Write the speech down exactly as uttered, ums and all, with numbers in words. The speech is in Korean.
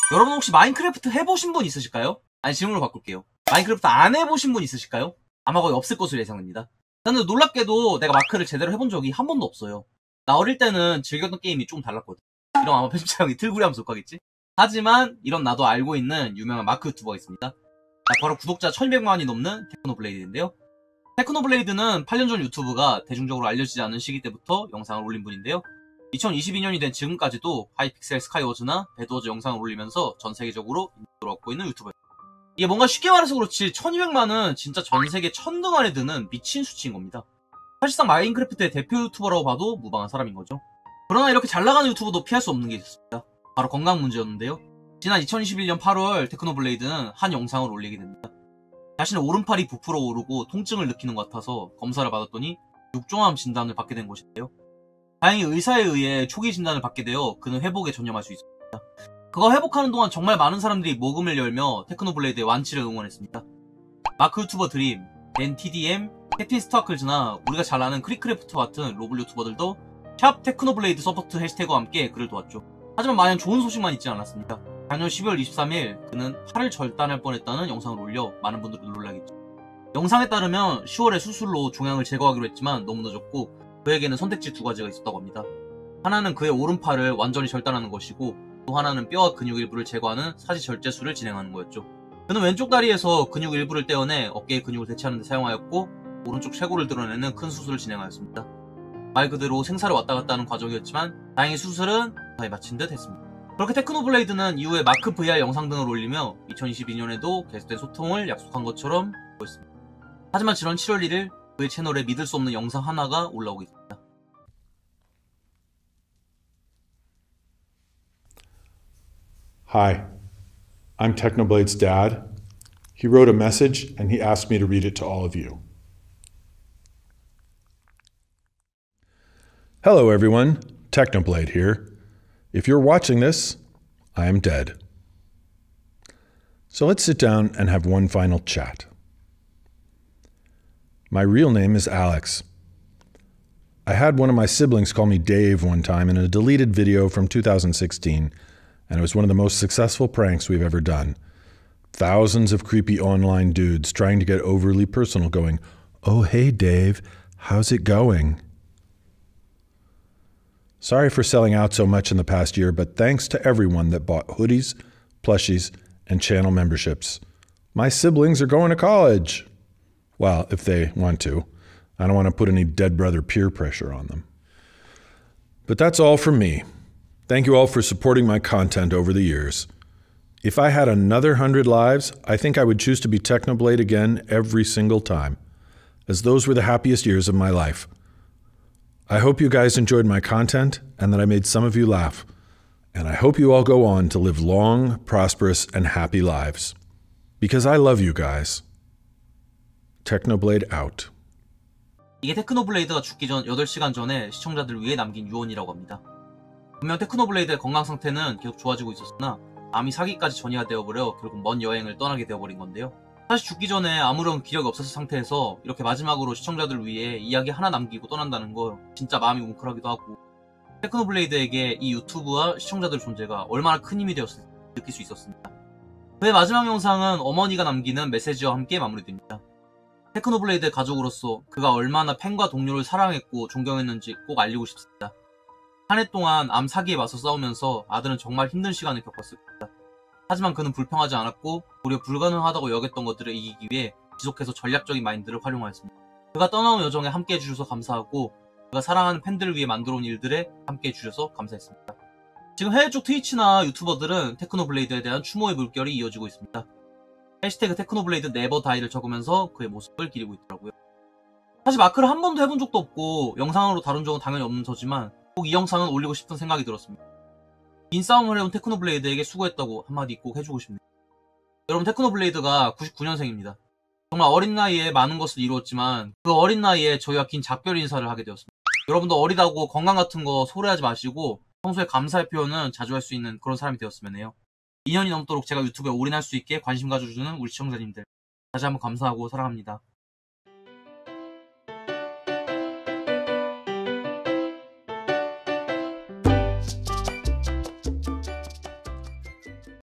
여러분 혹시 마인크래프트 해보신 분 있으실까요? 아니 질문을 바꿀게요. 마인크래프트 안 해보신 분 있으실까요? 아마 거의 없을 것으로 예상됩니다. 근데 놀랍게도 내가 마크를 제대로 해본 적이 한 번도 없어요. 나 어릴 때는 즐겼던 게임이 좀 달랐거든. 이런 아마 편집자 형이 틀구리 하면서 욕하겠지? 하지만 이런 나도 알고 있는 유명한 마크 유튜버가 있습니다. 바로 구독자 천이백만이 넘는 테크노블레이드인데요. 테크노블레이드는 팔 년 전 유튜브가 대중적으로 알려지지 않은 시기 때부터 영상을 올린 분인데요. 이천이십이 년이 된 지금까지도 하이픽셀 스카이워즈나 배드워즈 영상을 올리면서 전 세계적으로 인기를 얻고 있는 유튜버예요. 이게 뭔가 쉽게 말해서 그렇지 천이백만은 진짜 전 세계 천등 안에 드는 미친 수치인 겁니다. 사실상 마인크래프트의 대표 유튜버라고 봐도 무방한 사람인 거죠. 그러나 이렇게 잘 나가는 유튜버도 피할 수 없는 게 있었습니다. 바로 건강 문제였는데요. 지난 이천이십일 년 팔월 테크노블레이드는 한 영상을 올리게 됩니다. 자신의 오른팔이 부풀어 오르고 통증을 느끼는 것 같아서 검사를 받았더니 육종암 진단을 받게 된 것인데요. 다행히 의사에 의해 초기 진단을 받게 되어 그는 회복에 전념할 수 있었습니다. 그가 회복하는 동안 정말 많은 사람들이 모금을 열며 테크노블레이드의 완치를 응원했습니다. 마크 유튜버 드림, 댄 티디엠, 캡틴 스타클즈나 우리가 잘 아는 크리크래프트 같은 로블 유튜버들도 샵 테크노블레이드 서포트 해시태그와 함께 그를 도왔죠. 하지만 마냥 좋은 소식만 있지 않았습니다. 작년 십이월 이십삼일 그는 팔을 절단할 뻔했다는 영상을 올려 많은 분들이 놀라겠죠. 영상에 따르면 시월에 수술로 종양을 제거하기로 했지만 너무 늦었고 그에게는 선택지 두 가지가 있었다고 합니다. 하나는 그의 오른팔을 완전히 절단하는 것이고 또 하나는 뼈와 근육 일부를 제거하는 사지 절제술을 진행하는 거였죠. 그는 왼쪽 다리에서 근육 일부를 떼어내 어깨의 근육을 대체하는 데 사용하였고 오른쪽 쇄골을 드러내는 큰 수술을 진행하였습니다. 말 그대로 생사를 왔다 갔다 하는 과정이었지만 다행히 수술은 무사히 마친 듯 했습니다. 그렇게 테크노블레이드는 이후에 마크 브이알 영상 등을 올리며 이천이십이 년에도 계속된 소통을 약속한 것처럼 보였습니다. 하지만 지난 칠월 일일 그의 채널에 믿을 수 없는 영상 하나가 올라오고 있습니다. Hi, I'm Technoblade's dad. He wrote a message and he asked me to read it to all of you. Hello everyone, Technoblade here. If you're watching this, I am dead. So let's sit down and have one final chat. My real name is Alex. I had one of my siblings call me Dave one time in a deleted video from two thousand sixteen, and it was one of the most successful pranks we've ever done. Thousands of creepy online dudes trying to get overly personal going, "Oh hey Dave, how's it going?" Sorry for selling out so much in the past year, but thanks to everyone that bought hoodies, plushies, and channel memberships. My siblings are going to college. Well, if they want to. I don't want to put any dead brother peer pressure on them. But that's all from me. Thank you all for supporting my content over the years. If I had another hundred lives, I think I would choose to be Technoblade again every single time, as those were the happiest years of my life. I hope you guys enjoyed my content and that I made some of you laugh. And I hope you all go on to live long, prosperous, and happy lives. Because I love you guys. Technoblade out. 이게 테크노블레이드가 죽기 전 여덟 시간 전에 시청자들을 위해 남긴 유언이라고 합니다. 분명 테크노블레이드의 건강 상태는 계속 좋아지고 있었으나 암이 사기까지 전이가 되어버려 결국 먼 여행을 떠나게 되어버린 건데요. 사실 죽기 전에 아무런 기력이 없었을 상태에서 이렇게 마지막으로 시청자들을 위해 이야기 하나 남기고 떠난다는 거 진짜 마음이 뭉클하기도 하고 테크노블레이드에게 이 유튜브와 시청자들 존재가 얼마나 큰 힘이 되었을지 느낄 수 있었습니다. 그의 마지막 영상은 어머니가 남기는 메시지와 함께 마무리됩니다. 테크노블레이드의 가족으로서 그가 얼마나 팬과 동료를 사랑했고 존경했는지 꼭 알리고 싶습니다. 한 해 동안 암 사기에 맞서 싸우면서 아들은 정말 힘든 시간을 겪었을 겁니다. 하지만 그는 불평하지 않았고 오히려 불가능하다고 여겼던 것들을 이기기 위해 지속해서 전략적인 마인드를 활용하였습니다. 그가 떠나온 여정에 함께해 주셔서 감사하고 그가 사랑하는 팬들을 위해 만들어온 일들에 함께해 주셔서 감사했습니다. 지금 해외 쪽 트위치나 유튜버들은 테크노블레이드에 대한 추모의 물결이 이어지고 있습니다. 해시태그 테크노블레이드 네버 다이를 적으면서 그의 모습을 기리고 있더라고요. 사실 마크를 한 번도 해본 적도 없고 영상으로 다룬 적은 당연히 없는 저지만 꼭 이 영상은 올리고 싶은 생각이 들었습니다. 긴 싸움을 해온 테크노블레이드에게 수고했다고 한마디 꼭 해주고 싶네요. 여러분 테크노블레이드가 구십구 년생입니다. 정말 어린 나이에 많은 것을 이루었지만 그 어린 나이에 저희와 긴 작별 인사를 하게 되었습니다. 여러분도 어리다고 건강 같은 거 소홀해하지 마시고 평소에 감사의 표현은 자주 할 수 있는 그런 사람이 되었으면 해요. 이 년이 넘도록 제가 유튜브에 올인할 수 있게 관심 가져주는 우리 시청자님들 다시 한번 감사하고 사랑합니다.